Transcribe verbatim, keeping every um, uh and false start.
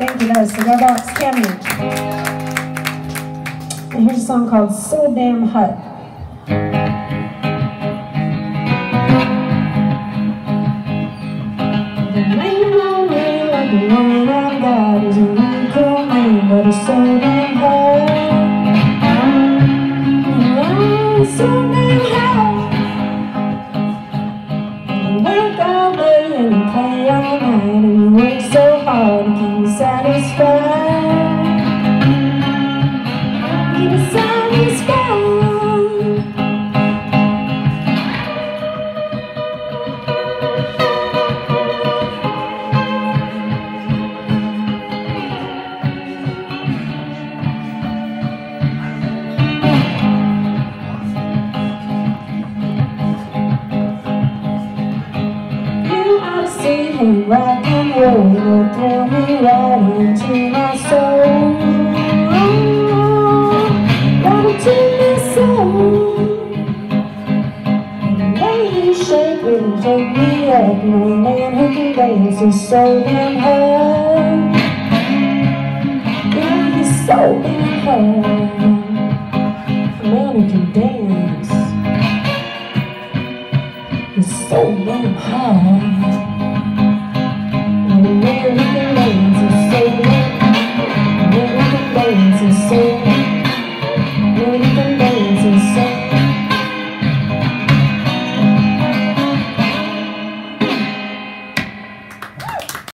Thank you, that was Cigar Box Cameo. And here's a song called So Damn Hot. The name on me like the one I got is a really cool name, but it's so damn hot. Oh, it's so damn hot. You work all day and you play all night, and you work so hard to keep me satisfied. Keep me satisfied. See him rock and roll, it'll thrill me right into my soul. Right into my soul. The way he shake will take me up. No man who can dance is so damn hard. Yeah, he's so damn hard. A man who can dance is so damn hard.